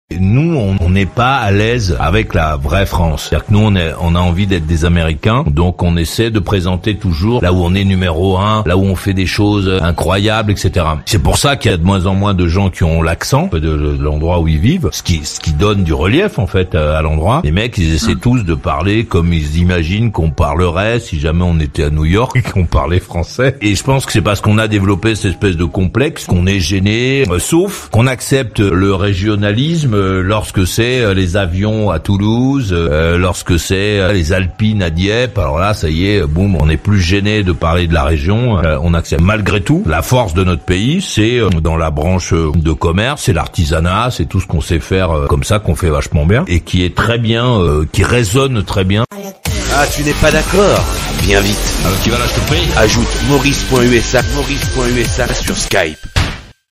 Nous, on n'est pas à l'aise avec la vraie France. C'est-à-dire que nous, on a envie d'être des Américains, donc on essaie de présenter toujours là où on est numéro 1, là où on fait des choses incroyables, etc. C'est pour ça qu'il y a de moins en moins de gens qui ont l'accent de l'endroit où ils vivent, ce qui donne du relief en fait à l'endroit. Les mecs, ils essaient tous de parler comme ils imaginent qu'on parlerait si jamais on était à New York et qu'on parlait français. Et je pense que c'est parce qu'on a développé cette espèce de complexe qu'on est gêné, sauf qu'on accepte le régionalisme lorsque c'est les avions à Toulouse, lorsque c'est les Alpines à Dieppe. Alors là, ça y est, boum, on n'est plus gêné de parler de la région. On accepte. Malgré tout, la force de notre pays, c'est dans la branche de commerce, c'est l'artisanat, c'est tout ce qu'on sait faire comme ça, qu'on fait vachement bien et qui est très bien, qui résonne très bien. Ah, tu n'es pas d'accord? Viens vite. Alors tu vas là, je te prie. Ajoute Maurice.usa sur Skype.